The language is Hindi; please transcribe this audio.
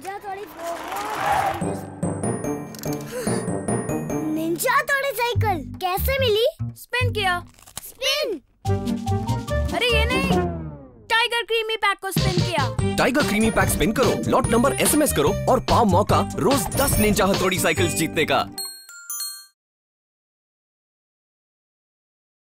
निंजा थोड़ी साइकिल कैसे मिली? स्पिन किया। स्पिन? अरे ये नहीं, टाइगर क्रीमी पैक को स्पिन किया। टाइगर क्रीमी पैक स्पिन करो, लॉट नंबर SMS करो और पाओ मौका रोज 10 निंजा हथौड़ी साइकिल्स जीतने का।